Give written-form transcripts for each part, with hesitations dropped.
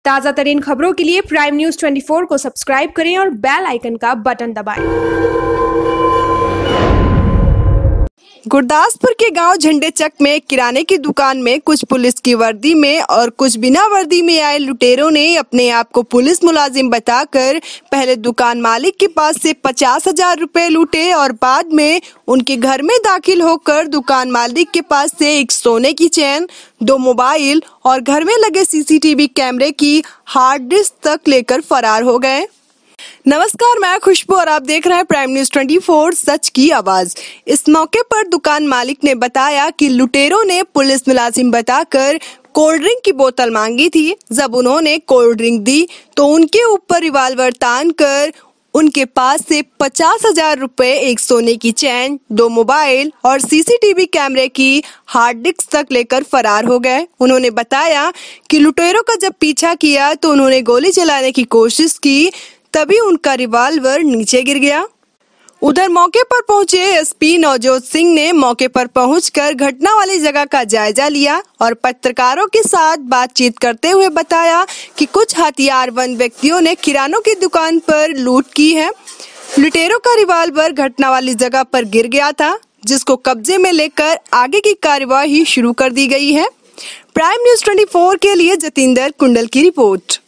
ताज़ा तरीन खबरों के लिए प्राइम न्यूज़ 24 को सब्सक्राइब करें और बेल आइकन का बटन दबाएं। गुरदासपुर के गांव झंडेचक में किराने की दुकान में कुछ पुलिस की वर्दी में और कुछ बिना वर्दी में आए लुटेरों ने अपने आप को पुलिस मुलाजिम बताकर पहले दुकान मालिक के पास से 50,000 रुपए लूटे और बाद में उनके घर में दाखिल होकर दुकान मालिक के पास से एक सोने की चेन, 2 मोबाइल और घर में लगे सीसीटीवी कैमरे की हार्ड डिस्क तक लेकर फरार हो गए। नमस्कार, मैं खुशबू और आप देख रहे हैं प्राइम न्यूज़ 24 सच की आवाज। इस मौके पर दुकान मालिक ने बताया कि लुटेरों ने पुलिस मुलाजिम बताकर कोल्ड ड्रिंक की बोतल मांगी थी। जब उन्होंने कोल्ड ड्रिंक दी तो उनके ऊपर रिवाल्वर तान कर उनके पास से 50,000 रुपए, एक सोने की चैन, 2 मोबाइल और सीसीटीवी कैमरे की हार्ड डिस्क तक लेकर फरार हो गए। उन्होंने बताया कि लुटेरों का जब पीछा किया तो उन्होंने गोली चलाने की कोशिश की, तभी उनका रिवाल्वर नीचे गिर गया। उधर मौके पर पहुंचे एसपी नवजोत सिंह ने मौके पर पहुंचकर घटना वाली जगह का जायजा लिया और पत्रकारों के साथ बातचीत करते हुए बताया कि कुछ हथियारबंद व्यक्तियों ने किरानों की दुकान पर लूट की है। लुटेरों का रिवाल्वर घटना वाली जगह पर गिर गया था, जिसको कब्जे में लेकर आगे की कार्यवाही शुरू कर दी गई है। प्राइम न्यूज़ 24 के लिए जतिंदर कुंडल की रिपोर्ट।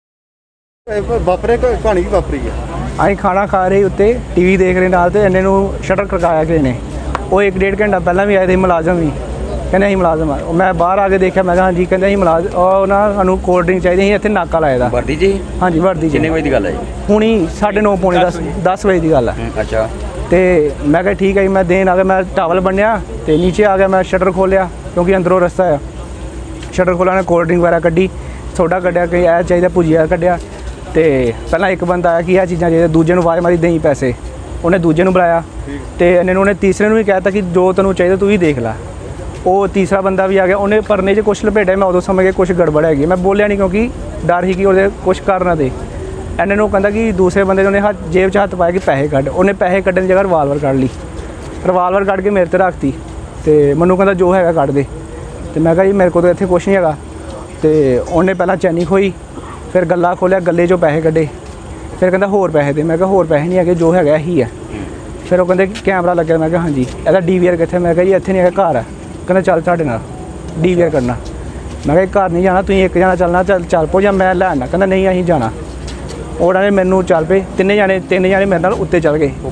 वापरे कहानी की वापरी है। ਅਸੀਂ ਖਾਣਾ ਖਾ ਰਹੇ ਉੱਤੇ ਟੀਵੀ ਦੇਖ ਰਹੇ ਨਾਲ ਤੇ ਇਹਨੇ ਨੂੰ ਸ਼ਟਰ ਖੜਕਾਇਆ ਕਿਸੇ ਨੇ। ਉਹ 1-1.5 ਘੰਟਾ ਪਹਿਲਾਂ ਵੀ ਆਏ ਤੇ ਮੁਲਾਜ਼ਮ ਵੀ ਕਹਿੰਦੇ ਅਸੀਂ ਮੁਲਾਜ਼ਮ ਆ। ਮੈਂ ਬਾਹਰ ਆ ਕੇ ਦੇਖਿਆ, ਮੈਂ ਕਿਹਾ ਹਾਂਜੀ, ਕਹਿੰਦੇ ਅਸੀਂ ਮੁਲਾਜ਼ਮ ਉਹ ਨਾ ਸਾਨੂੰ ਕੋਲਡ ਡਰਿੰਕ ਚਾਹੀਦੀ, ਅਸੀਂ ਇੱਥੇ ਨਾਕਾ ਲਾਇਆ ਦਾ। ਵਰਦੀ ਜੀ? ਹਾਂਜੀ ਵਰਦੀ ਜੀ। ਕਿੰਨੇ ਵਜੇ ਦੀ ਗੱਲ ਹੈ ਜੀ? ਹੁਣੀ 9:30 ਪੌਣੇ 10 ਵਜੇ ਦੀ ਗੱਲ ਹੈ। ਅੱਛਾ। ਤੇ ਮੈਂ ਕਿਹਾ ਠੀਕ ਹੈ ਜੀ, ਮੈਂ ਦੇਣ ਆ ਗਿਆ, ਮੈਂ ਟਾਵਲ ਬੰਨਿਆ ਤੇ ਨੀਚੇ ਆ ਗਿਆ, ਮੈਂ ਸ਼ਟਰ ਖੋਲਿਆ ਕਿਉਂਕਿ ਅੰਦਰੋਂ ਰਸਤਾ ਆ। ਸ਼ਟਰ ਖੋਲ੍ਹਿਆ ਨੇ ਕੋਲਡ ਡਰਿੰਕ ਵਗੈਰਾ ਕੱਢੀ, ਸੋਡਾ ਕੱਢਿਆ, ਕਿ ਇਹ ਚਾਹੀਦਾ, ਭੁਜੀਆ ਕੱਢਿਆ। ਤੇ ਪਹਿਲਾਂ ਇੱਕ ਬੰਦਾ ਆਇਆ ਕਿ ਇਹ ਚੀਜ਼ਾਂ ਚਾਹੀਦੀਆਂ, ਦੂਜੇ ਨੂੰ ਆਵਾਜ਼ ਮਾਰੀ ਦੇਈ ਪੈਸੇ, ਉਹਨੇ ਦੂਜੇ ਨੂੰ ਬੁਲਾਇਆ ਤੇ ਉਹਨੇ ਤੀਸਰੇ ਨੂੰ ਵੀ ਕਹਿਤਾ ਕਿ ਜੋ ਤੈਨੂੰ ਚਾਹੀਦਾ ਤੂੰ ਵੀ ਦੇਖ ਲੈ। ਉਹ ਤੀਸਰਾ ਬੰਦਾ ਵੀ ਆ ਗਿਆ, ਉਹਨੇ ਪਰਨੇ 'ਚ ਕੁਛ ਲਪੇਟਿਆ। ਮੈਂ ਉਦੋਂ ਸਮਝ ਗਿਆ ਕੁਛ ਗੜਬੜ ਹੈਗੀ। ਮੈਂ ਬੋਲਿਆ ਨਹੀਂ ਕਿਉਂਕਿ ਡਰ ਸੀ ਕਿ ਉਹਦੇ ਕੁਛ ਕਰ ਨਾ ਦੇ। ਇਹਨੇ ਨੂੰ ਕਹਿੰਦਾ ਕਿ ਦੂਸਰੇ ਬੰਦੇ ਨੇ ਉਹਨੇ ਜੇਬ 'ਚ ਹੱਥ ਪਾਇਆ ਕਿ ਪੈਸੇ ਕੱਢ। ਉਹਨੇ ਪੈਸੇ ਕੱਢਣ ਦੀ ਜਗ੍ਹਾ ਰਿਵਾਲਵਰ ਕੱਢ ਲਈ, ਰਿਵਾਲਵਰ ਕੱਢ ਕੇ ਮੇਰੇ 'ਤੇ ਰੱਖਤੀ ਤੇ ਮੈਨੂੰ ਕਹਿੰਦਾ ਜੋ ਹੈਗਾ ਕੱਢ ਦੇ। ਤੇ ਮੈਂ ਕਿਹਾ ਜੀ ਮੇਰੇ ਕੋਲ ਤਾਂ ਇੱਥੇ ਕੁਛ ਨਹੀਂ ਹੈਗਾ। ਤੇ ਉਹਨੇ ਪਹਿਲਾਂ ਚੈਨੀ ਖੋਈ, ਫਿਰ ਗੱਲਾ ਖੋਲਿਆ, ਗੱਲੇ 'ਚੋਂ ਪੈਸੇ ਕੱਢੇ। ਫਿਰ ਕਹਿੰਦਾ ਹੋਰ ਪੈਸੇ ਦੇ। ਮੈਂ ਕਿਹਾ ਹੋਰ ਪੈਸੇ ਨਹੀਂ ਹੈਗੇ, ਜੋ ਹੈਗਾ ਇਹੀ ਹੈ। ਫਿਰ ਉਹ ਕਹਿੰਦੇ ਕੈਮਰਾ ਲੱਗਿਆ। ਮੈਂ ਕਿਹਾ ਹਾਂਜੀ। ਇਹਦਾ DVR ਕਿੱਥੇ? ਮੈਂ ਕਿਹਾ ਜੀ ਇੱਥੇ ਨਹੀਂ ਹੈਗਾ, ਘਰ ਹੈ। ਕਹਿੰਦਾ ਚੱਲ ਸਾਡੇ ਨਾਲ DVR ਕਰਨਾ। ਮੈਂ ਕਿਹਾ ਘਰ ਨਹੀਂ ਜਾਣਾ, ਤੁਸੀਂ ਇੱਕ ਜਾਣਾ ਚੱਲਣਾ, ਚੱਲ ਪੋ ਜਾਂ ਮੈਂ ਲੈ ਆਉਣਾ। ਕਹਿੰਦਾ ਨਹੀਂ ਅਸੀਂ ਜਾਣਾ। ਉਹਨਾਂ ਨੇ ਮੈਨੂੰ ਚੱਲ ਪਏ, ਤਿੰਨ ਜਾਣੇ ਮੇਰੇ ਨਾਲ ਉੱਤੇ ਚੱਲ ਗਏ।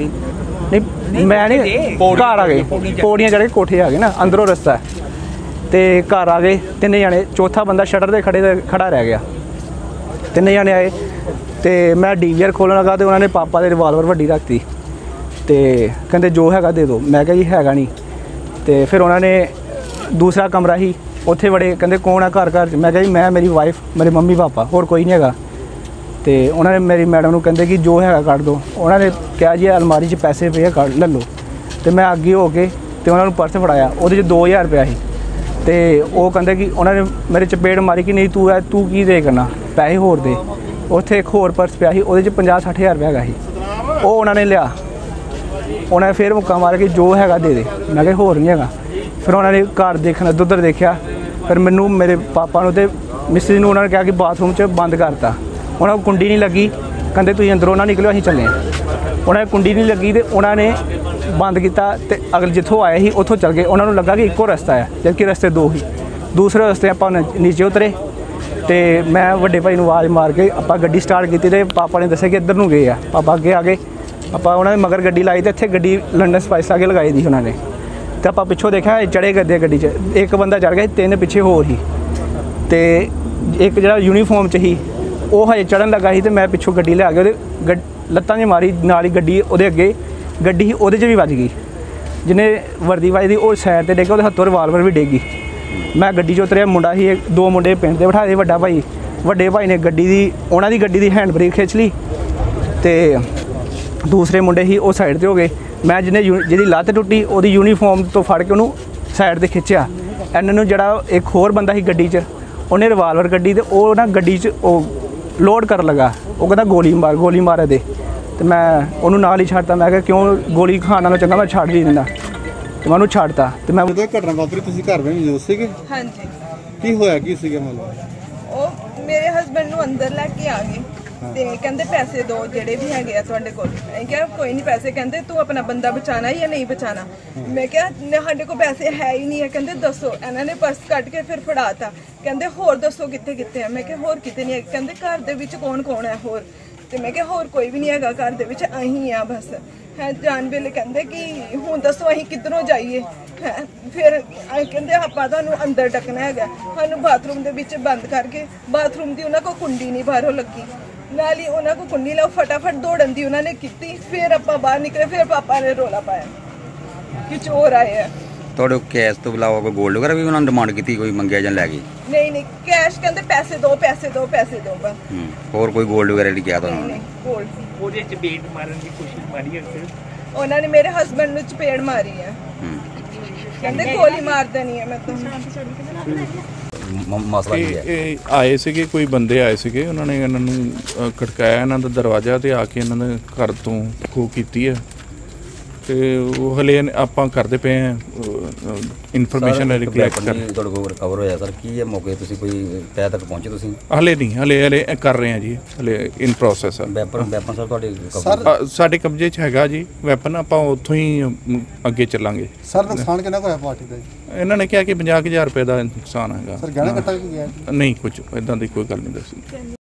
ਨਹੀਂ ਮੈਂ ਨਹੀਂ, ਘਰ ਆ ਗਏ, ਪੌੜੀਆਂ ਚੜ੍ਹ ਕੇ ਕੋਠੇ ਆ ਗਏ ਨਾ, ਅੰਦਰੋਂ ਰਸਤਾ ਹੈ। ਤੇ ਘਰ ਆ ਗਏ 3 ਜਾਣੇ, ਚੌਥਾ ਬੰਦਾ ਸ਼ਟਰ ਦੇ ਖੜਾ ਰਹਿ ਗਿਆ। 3 ਜਾਣੇ ਆਏ ਤੇ ਮੈਂ DVR ਖੋਲ੍ਹਣ ਲੱਗਾ ਤੇ ਉਹਨਾਂ ਨੇ ਪਾਪਾ ਦੇ ਰਿਵਾਲਵਰ ਵੱਡੀ ਰੱਖਤੀ ਤੇ ਕਹਿੰਦੇ ਜੋ ਹੈਗਾ ਦੇ ਦਿਓ। ਮੈਂ ਕਿਹਾ ਜੀ ਹੈਗਾ ਨਹੀਂ। ਤੇ ਫਿਰ ਉਹਨਾਂ ਨੇ ਦੂਸਰਾ ਕਮਰਾ ਸੀ, ਉੱਥੇ ਵੜੇ, ਕਹਿੰਦੇ ਕੌਣ ਆ ਘਰ? ਮੈਂ ਕਿਹਾ ਜੀ ਮੈਂ, ਮੇਰੀ ਵਾਈਫ, ਮੇਰੇ ਮੰਮੀ ਪਾਪਾ, ਹੋਰ ਕੋਈ ਨਹੀਂ ਹੈਗਾ। ਤੇ ਉਹਨਾਂ ਨੇ ਮੇਰੀ ਮੈਡਮ ਨੂੰ ਕਹਿੰਦੇ ਕਿ ਜੋ ਹੈਗਾ ਕੱਢ ਦਿਓ। ਉਹਨਾਂ ਨੇ ਕਿਹਾ ਜੀ ਅਲਮਾਰੀ 'ਚ ਪੈਸੇ ਪਏ ਆ, ਕੱਢ ਲੈ ਲਓ। ਤੇ ਮੈਂ ਅੱਗੇ ਹੋ ਕੇ ਤੇ ਉਹਨਾਂ ਨੂੰ ਪਰਸ ਫੜਾਇਆ, ਉਹਦੇ 'ਚ 2,000 ਰੁਪਇਆ ਸੀ। ਤੇ ਉਹ ਕਹਿੰਦੇ ਕਿ ਉਹਨਾਂ ਨੇ ਮੇਰੇ ਚਪੇੜ ਮਾਰੀ ਕਿ ਨਹੀਂ ਤੂੰ ਕੀ ਦੇ ਕਰਨਾ, ਪੈਸੇ ਹੋਰ ਦੇ। ਉੱਥੇ ਇੱਕ ਹੋਰ ਪਰਸ ਪਿਆ ਸੀ, ਉਹਦੇ 'ਚ 50-60 ਹਜ਼ਾਰ ਰੁਪਇਆ ਹੈਗਾ ਸੀ। ਉਹ ਉਹਨਾਂ ਨੇ ਲਿਆ। ਉਹਨਾਂ ਨੇ ਫਿਰ ਮੁੱਕਾ ਮਾਰ ਕੇ ਜੋ ਹੈਗਾ ਦੇ ਦੇ। ਮੈਂ ਕਿਹਾ ਹੋਰ ਨਹੀਂ ਹੈਗਾ। ਫਿਰ ਉਹਨਾਂ ਨੇ ਘਰ ਦੇਖਣਾ, ਉੱਧਰ ਦੇਖਿਆ। ਫਿਰ ਮੈਨੂੰ, ਮੇਰੇ ਪਾਪਾ ਨੂੰ ਤੇ ਮਿਸਿਸ ਨੂੰ ਉਹਨਾਂ ਨੇ ਕਿਹਾ ਕਿ ਬਾਥਰੂਮ 'ਚ ਬੰਦ ਕਰਤਾ। ਉਹਨਾਂ ਨੂੰ ਕੁੰਡੀ ਨਹੀਂ ਲੱਗੀ, ਕਹਿੰਦੇ ਤੁਸੀਂ ਅੰਦਰੋਂ ਨਾ ਨਿਕਲਿਓ, ਅਸੀਂ ਚੱਲੇ ਹਾਂ। ਉਹਨਾਂ ਨੇ ਕੁੰਡੀ ਨਹੀਂ ਲੱਗੀ ਤੇ ਉਹਨਾਂ ਨੇ ਬੰਦ ਕੀਤਾ ਤੇ ਅਗਲੇ ਜਿੱਥੋਂ ਆਏ ਸੀ ਉੱਥੋਂ ਚੱਲ ਗਏ। ਉਹਨਾਂ ਨੂੰ ਲੱਗਾ ਕਿ ਇੱਕੋ ਰਸਤਾ ਹੈ, ਜਦਕਿ ਰਸਤੇ 2 ਸੀ। ਦੂਸਰੇ ਰਸਤੇ ਆਪਾਂ ਨੀਚੇ ਉਤਰੇ ਤੇ ਮੈਂ ਵੱਡੇ ਭਾਈ ਨੂੰ ਆਵਾਜ਼ ਮਾਰ ਕੇ ਆਪਾਂ ਗੱਡੀ ਸਟਾਰਟ ਕੀਤੀ ਤੇ ਪਾਪਾ ਨੇ ਦੱਸਿਆ ਕਿ ਇੱਧਰ ਨੂੰ ਗਏ ਆ। ਪਾਪਾ ਅੱਗੇ ਆ ਗਏ, ਆਪਾਂ ਉਹਨਾਂ ਦੇ ਮਗਰ ਗੱਡੀ ਲਾਈ ਤੇ ਇੱਥੇ ਗੱਡੀ ਲੰਡਨ ਸਪਾਈਸ ਅੱਗੇ ਲਗਾਈ ਦੀ ਉਹਨਾਂ ਨੇ। ਤੇ ਆਪਾਂ ਪਿੱਛੋਂ ਦੇਖਿਆ ਚੜੇ ਗੱਦੇ ਗੱਡੀ 'ਚ, ਇੱਕ ਬੰਦਾ ਚੜ੍ਹ ਗਿਆ, 3 ਪਿੱਛੇ ਹੋਰ ਸੀ ਤੇ ਇੱਕ ਜਿਹੜਾ ਯੂਨੀਫਾਰਮ 'ਚ ਸੀ ਉਹ ਹਜੇ ਚੜ੍ਹਨ ਲੱਗਾ ਸੀ। ਤੇ ਮੈਂ ਪਿੱਛੋਂ ਗੱਡੀ ਲਿਆ ਕੇ ਉਹਦੇ ਲੱਤਾਂ 'ਚ ਮਾਰੀ, ਨਾਲ ਹੀ ਗੱਡੀ ਉਹਦੇ ਅੱਗੇ ਗੱਡੀ ਸੀ, ਉਹਦੇ 'ਚ ਵੀ ਵੱਜ ਗਈ। ਜਿਹਨੇ ਵਰਦੀ ਵੱਜਦੀ ਉਹ ਸਾਈਡ 'ਤੇ ਡਿੱਗ, ਉਹਦੇ ਹੱਥੋਂ ਰਿਵਾਲਵਰ ਵੀ ਡਿੱਗ ਗਈ। ਮੈਂ ਗੱਡੀ 'ਚ ਉਤਰਿਆ, ਮੁੰਡਾ ਸੀ, 2 ਮੁੰਡੇ ਪਿੰਡ ਦੇ ਬਿਠਾਏ। ਵੱਡਾ ਭਾਈ, ਵੱਡੇ ਭਾਈ ਨੇ ਉਹਨਾਂ ਦੀ ਗੱਡੀ ਦੀ ਹੈਂਡ ਬ੍ਰੇਕ ਖਿੱਚ ਲਈ ਤੇ ਦੂਸਰੇ ਮੁੰਡੇ ਸੀ ਉਹ ਸਾਈਡ 'ਤੇ ਹੋ ਗਏ। ਮੈਂ ਜਿਹਦੀ ਲੱਤ ਟੁੱਟੀ ਉਹਦੀ ਯੂਨੀਫਾਰਮ ਤੋਂ ਫੜ ਕੇ ਉਹਨੂੰ ਸਾਈਡ 'ਤੇ ਖਿੱਚਿਆ। ਇਹਨਾਂ ਨੂੰ ਜਿਹੜਾ ਇੱਕ ਹੋਰ ਬੰਦਾ ਸੀ ਗੱਡੀ 'ਚ, ਉਹਨੇ ਰਿਵਾਲਵਰ ਕੱਢੀ ਤੇ ਉਹ ਨਾ ਗੱਡੀ 'ਚ ਉਹ ਲੋਡ ਕਰਨ ਲੱਗਾ। ਉਹ ਕਹਿੰਦਾ ਗੋਲੀ ਮਾਰ ਦੇ। ਤੇ ਮੈਂ ਉਹਨੂੰ ਨਾਲ ਹੀ ਛੱਡਤਾ। ਮੈਂ ਕਿਹਾ ਕਿਉਂ, ਗੋਲੀ ਖਾਣ ਨਾਲੋਂ ਚੰਗਾ ਮੈਂ ਛੱਡ ਹੀ ਦਿੰਦਾ। ਤੇ ਮੈਂ ਉਹਨੂੰ ਛੱਡਤਾ। ਤੇ ਮੈਂ ਜਦੋਂ ਘਟਨਾ ਵਾਪਰੀ ਤੁਸੀਂ ਘਰ ਵਿੱਚ ਮੌਜੂਦ ਸੀਗੇ? ਹਾਂਜੀ। ਕੀ ਹੋਇਆ, ਕੀ ਸੀਗਾ? ਮਤਲਬ ਉਹ ਮੇਰੇ ਹਸਬੰਡ ਨੂੰ ਅੰਦਰ ਲੈ ਕੇ ਆ ਗਏ ਤੇ ਕਹਿੰਦੇ ਪੈਸੇ ਦੋ ਜਿਹੜੇ ਵੀ ਹੈਗੇ ਆ ਤੁਹਾਡੇ ਕੋਲ। ਮੈਂ ਕਿਹਾ ਕੋਈ ਨਹੀਂ ਪੈਸੇ। ਕਹਿੰਦੇ ਤੂੰ ਆਪਣਾ ਬੰਦਾ ਬਚਾਣਾ ਜਾਂ ਨਹੀਂ ਬਚਾਣਾ। ਮੈਂ ਕਿਹਾ ਸਾਡੇ ਕੋਲ ਪੈਸੇ ਹੈ ਹੀ ਨਹੀਂ ਹੈ। ਕਹਿੰਦੇ ਦੱਸੋ। ਇਹਨਾਂ ਨੇ ਪਰਸ ਕੱਢ ਕੇ ਫਿਰ ਫੜਾਤਾ। ਕਹਿੰਦੇ ਹੋਰ ਦੱਸੋ ਕਿੱਥੇ ਕਿੱਥੇ ਆ। ਮੈਂ ਕਿਹਾ ਹੋਰ ਕਿਤੇ ਨਹੀਂ ਹੈ। ਕਹਿੰਦੇ ਘਰ ਦੇ ਵਿੱਚ ਕੌਣ ਕੌਣ ਹੈ ਹੋਰ। ਤੇ ਮੈਂ ਕਿਹਾ ਹੋਰ ਕੋਈ ਵੀ ਨਹੀਂ ਹੈਗਾ ਘਰ ਦੇ ਵਿੱਚ, ਅਸੀਂ ਆ ਬਸ ਹੈ। ਜਾਣ ਵੇਲੇ ਕਹਿੰਦੇ ਕਿ ਹੁਣ ਦੱਸੋ ਅਸੀਂ ਕਿੱਧਰੋਂ ਜਾਈਏ ਹੈ। ਫਿਰ ਕਹਿੰਦੇ ਆਪਾਂ ਤੁਹਾਨੂੰ ਅੰਦਰ ਡੱਕਣਾ ਹੈਗਾ। ਸਾਨੂੰ ਬਾਥਰੂਮ ਦੇ ਵਿੱਚ ਬੰਦ ਕਰਕੇ, ਬਾਥਰੂਮ ਦੀ ਉਹਨਾਂ ਕੋਲ ਕੁੰਡੀ ਨਹੀਂ ਬਾਹਰੋਂ ਲੱਗੀ, ਨਾਲ ਹੀ ਉਹਨਾਂ ਕੋਲ ਕੁੰਡੀ ਲਾਓ, ਫਟਾਫਟ ਦੌੜਨ ਦੀ ਉਹਨਾਂ ਨੇ ਕੀਤੀ। ਫਿਰ ਆਪਾਂ ਬਾਹਰ ਨਿਕਲੇ। ਫਿਰ ਪਾਪਾ ਨੇ ਰੋਲਾ ਪਾਇਆ ਕਿ ਚੋਰ ਆਏ ਆ। ਤੁਹਾਡੇ ਕੈਸ਼ ਤੋਂ ਇਲਾਵਾ ਕੋਈ ਗੋਲਡ ਵਗੈਰਾ ਵੀ ਉਹਨਾਂ ਨੇ ਡਿਮਾਂਡ ਕੀਤੀ, ਕੋਈ ਮੰਗਿਆ ਜਾਂ ਲੈ ਗਏ? ਨਹੀਂ ਕੈਸ਼ ਕਹਿੰਦੇ ਪੈਸੇ ਦੋ ਪੈਸੇ ਦੋ ਪੈਸੇ ਦੋ ਬਸ। ਹੋਰ ਕੋਈ ਗੋਲਡ ਵਗੈਰਾ ਨਹੀਂ ਕਿਹਾ ਤੁਹਾਨੂੰ? ਨਹੀਂ ਗੋਲਡ। ਉਹਦੇ ਚਪੇੜ ਮਾਰਨ ਦੀ ਕੋਸ਼ਿਸ਼ ਮਾਰੀ ਹੈ ਉਹਨਾਂ ਨੇ ਮੇਰੇ ਹਸਬੰਡ ਨੂੰ ਚਪੇੜ ਮਾਰੀ ਹੈ। ਕਹਿੰਦੇ ਗੋਲੀ ਮਾਰ ਦੇਣੀ ਹੈ ਮੈਂ ਤੁਹਾਨੂੰ। ਮਸਲਾ ਕੀ ਹੈ? ਇਹ ਆਏ ਸੀਗੇ, ਕੋਈ ਬੰਦੇ ਆਏ ਸੀਗੇ, ਉਹਨਾਂ ਨੇ ਇਹਨਾਂ ਨੂੰ ਖੜਕਾਇਆ ਇਹਨਾਂ ਦਾ ਦਰਵਾਜ਼ਾ ਤੇ ਆ ਕੇ ਇਹਨਾਂ ਦੇ ਘਰ ਤੋਂ ਖੋਹ ਕੀਤੀ ਹੈ ਤੇ ਉਹ ਹਲੇ ਆਪਾਂ ਕਰਦੇ ਪਏ ਹਾਂ ਇਨਫੋਰਮੇਸ਼ਨ ਕਲੈਕਟ ਕਰ। ਤੁਹਾਡੇ ਕੋਲ ਰਿਕਵਰ ਹੋਇਆ ਸਰ? ਕੀ ਹੈ ਮੌਕੇ ਤੁਸੀਂ ਕੋਈ ਤਹਿ ਤੱਕ ਪਹੁੰਚੇ ਤੁਸੀਂ? ਹਲੇ ਨਹੀਂ, ਹਲੇ ਕਰ ਰਹੇ ਹਾਂ ਜੀ, ਹਲੇ ਇਨ ਪ੍ਰੋਸੈਸ ਆ। ਵੈਪਨ ਸਰ ਤੁਹਾਡੇ ਸਾਡੇ ਕਬਜ਼ੇ 'ਚ ਹੈਗਾ ਜੀ ਵੈਪਨ, ਆਪਾਂ ਉੱਥੋਂ ਹੀ ਅੱਗੇ ਚੱਲਾਂਗੇ। ਸਰ ਨੁਕਸਾਨ ਕਿੰਨਾ ਹੋਇਆ ਪਾਰਟੀ ਦਾ? ਇਹਨਾਂ ਨੇ ਕਿਹਾ ਕਿ 50,000 ਰੁਪਏ ਦਾ ਨੁਕਸਾਨ ਹੈਗਾ। ਸਰ ਗਹਿਣਾ ਕੱਟਾ ਵੀ ਗਿਆ? ਨਹੀਂ, ਕੁਝ ਇਦਾਂ ਦੀ ਕੋਈ ਗੱਲ ਨਹੀਂ ਦੱਸੀ।